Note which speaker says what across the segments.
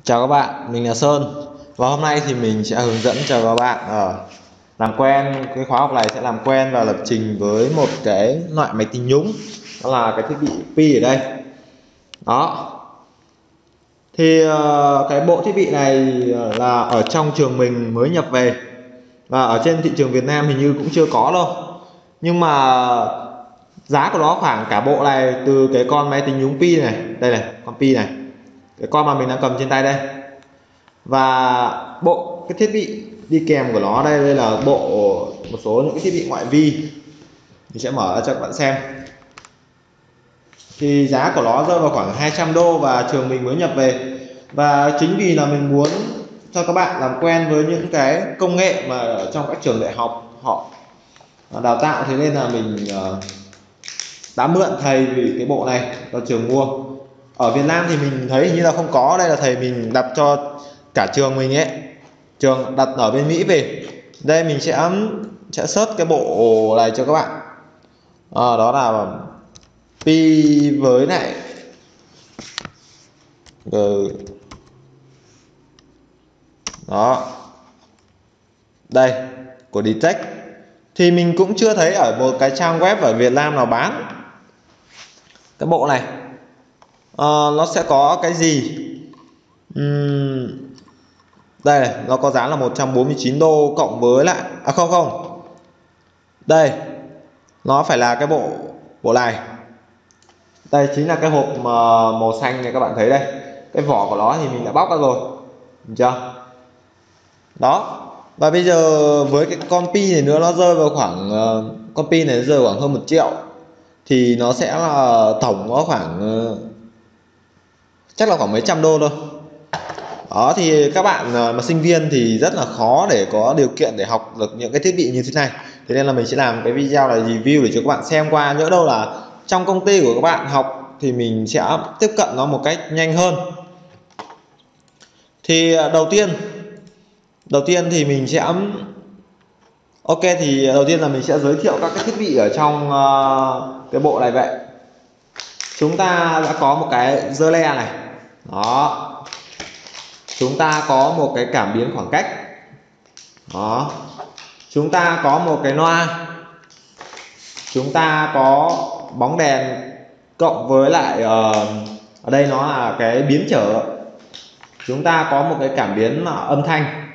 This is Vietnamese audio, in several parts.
Speaker 1: Chào các bạn, mình là Sơn và hôm nay thì mình sẽ hướng dẫn cho các bạn làm quen cái khóa học này sẽ làm quen và lập trình với một cái loại máy tính nhúng, đó là cái thiết bị Pi ở đây. Đó. Thì cái bộ thiết bị này là ở trong trường mình mới nhập về và ở trên thị trường Việt Nam hình như cũng chưa có đâu. Nhưng mà giá của nó khoảng cả bộ này, từ cái con máy tính nhúng Pi này, đây này, con Pi này, cái con mà mình đang cầm trên tay đây, và bộ cái thiết bị đi kèm của nó đây là bộ một số những cái thiết bị ngoại vi. Mình sẽ mở ra cho các bạn xem. Thì giá của nó rơi vào khoảng 200 đô và trường mình mới nhập về, và chính vì là mình muốn cho các bạn làm quen với những cái công nghệ mà ở trong các trường đại học họ đào tạo, thế nên là mình đã mượn thầy vì cái bộ này cho trường mua. Ở Việt Nam thì mình thấy hình như là không có, đây là thầy mình đặt cho cả trường mình ấy, trường đặt ở bên Mỹ về. Đây mình sẽ search cái bộ này cho các bạn. Đó là Pi với lại đó, đây của Ditech. Thì mình cũng chưa thấy ở một cái trang web ở Việt Nam nào bán cái bộ này. Nó sẽ có cái gì? Đây này, nó có giá là 149 đô cộng với lại không, đây nó phải là cái bộ này. Đây chính là cái hộp màu xanh này, các bạn thấy đây, cái vỏ của nó thì mình đã bóc ra rồi, được chưa? Đó. Và bây giờ với cái con Pi này nữa, nó rơi vào khoảng con Pi này rơi vào khoảng hơn 1 triệu, thì nó sẽ là tổng nó khoảng chắc là khoảng mấy trăm đô thôi. Đó, thì các bạn mà sinh viên thì rất là khó để có điều kiện để học được những cái thiết bị như thế này. Thế nên là mình sẽ làm cái video là review để cho các bạn xem qua, nhỡ đâu là trong công ty của các bạn học thì mình sẽ tiếp cận nó một cách nhanh hơn. Thì đầu tiên thì mình sẽ thì đầu tiên là mình sẽ giới thiệu các cái thiết bị ở trong cái bộ này. Vậy chúng ta đã có một cái giơ le này, đó, chúng ta có một cái cảm biến khoảng cách, đó, chúng ta có một cái loa, chúng ta có bóng đèn, cộng với lại ở đây nó là cái biến trở, chúng ta có một cái cảm biến âm thanh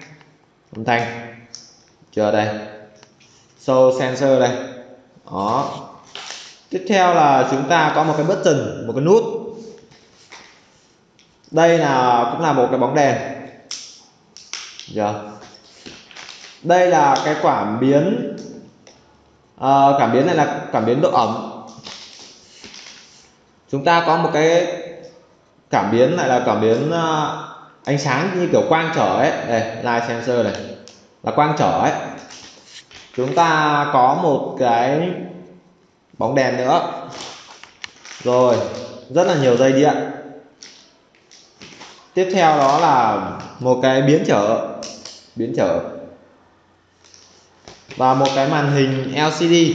Speaker 1: chờ đây, show sensor đây. Đó, tiếp theo là chúng ta có một cái button, một cái nút, đây là cũng là một cái bóng đèn. Đây là cái cảm biến, cảm biến này là cảm biến độ ẩm. Chúng ta có một cái cảm biến này là cảm biến ánh sáng như kiểu quang trở ấy, đây light sensor này là quang trở ấy. Chúng ta có một cái bóng đèn nữa, rồi rất là nhiều dây điện. Tiếp theo đó là một cái biến trở và một cái màn hình LCD.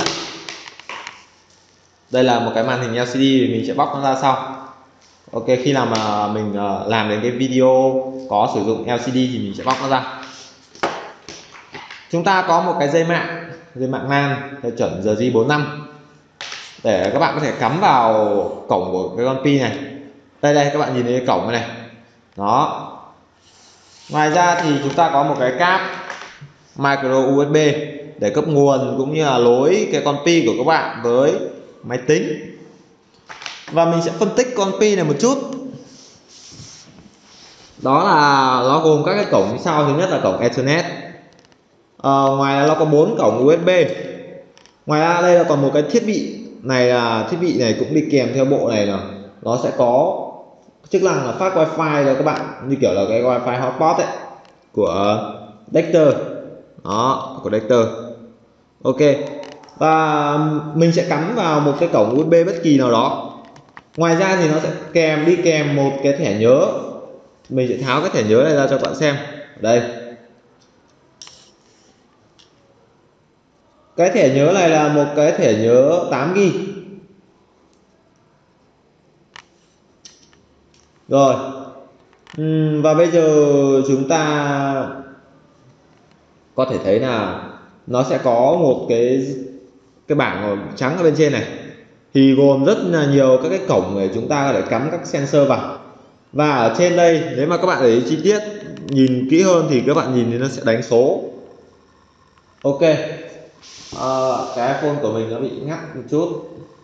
Speaker 1: Đây là một cái màn hình LCD, mình sẽ bóc nó ra sau. Ok, khi nào mà mình làm đến cái video có sử dụng LCD thì mình sẽ bóc nó ra. Chúng ta có một cái dây mạng LAN theo chuẩn RJ45 để các bạn có thể cắm vào cổng của cái con Pi này. Đây các bạn nhìn thấy cái cổng này. Đó. Ngoài ra thì chúng ta có một cái cáp micro USB để cấp nguồn cũng như là nối cái con Pi của các bạn với máy tính. Và mình sẽ phân tích con Pi này một chút. Đó là nó gồm các cái cổng như sau. Thứ nhất là cổng Ethernet. Ngoài ra nó có 4 cổng USB. Ngoài ra đây là còn một cái thiết bị này, là thiết bị này cũng đi kèm theo bộ này, là nó sẽ có chức năng là phát wifi cho các bạn, như kiểu là cái wifi hotspot ấy của Dexter. Đó, của Dexter. Ok, và mình sẽ cắm vào một cái cổng USB bất kỳ nào đó. Ngoài ra thì nó sẽ đi kèm một cái thẻ nhớ. Mình sẽ tháo cái thẻ nhớ này ra cho các bạn xem. Đây, cái thẻ nhớ này là một cái thẻ nhớ 8GB. Rồi, Và bây giờ chúng ta có thể thấy là nó sẽ có một cái bảng màu trắng ở bên trên này, thì gồm rất là nhiều các cái cổng để chúng ta có thể cắm các sensor vào. Và ở trên đây nếu mà các bạn để ý chi tiết nhìn kỹ hơn thì các bạn nhìn thấy nó sẽ đánh số. Ok, cái iPhone của mình nó bị ngắt một chút,